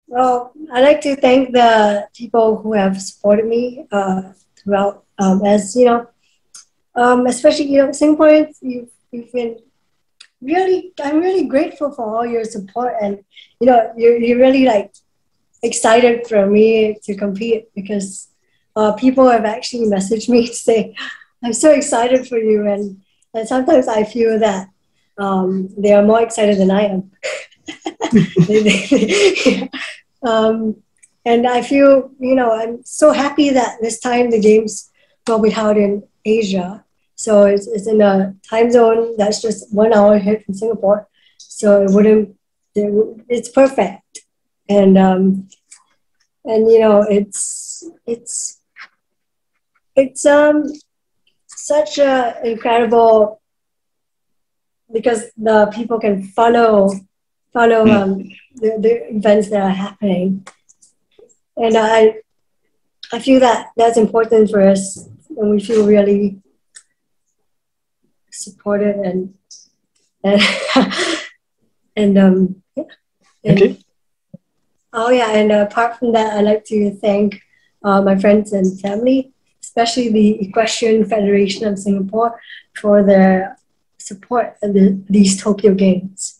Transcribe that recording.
Well, I'd like to thank the people who have supported me throughout, as you know, especially Singaporeans. You've been really. I'm really grateful for all your support, and you're really like excited for me to compete because people have actually messaged me to say, "I'm so excited for you," and sometimes I feel that they are more excited than I am. Yeah. Um, and I feel, I'm so happy that this time the games will be held in Asia. So it's in a time zone that's just 1 hour ahead from Singapore. So it wouldn't, it's perfect. And, it's such a incredible, because the people can follow Mm. the events that are happening. And I feel that that's important for us, and we feel really supported and yeah. Okay. And oh yeah, and apart from that, I'd like to thank my friends and family, especially the Equestrian Federation of Singapore, for their support at these Tokyo Games.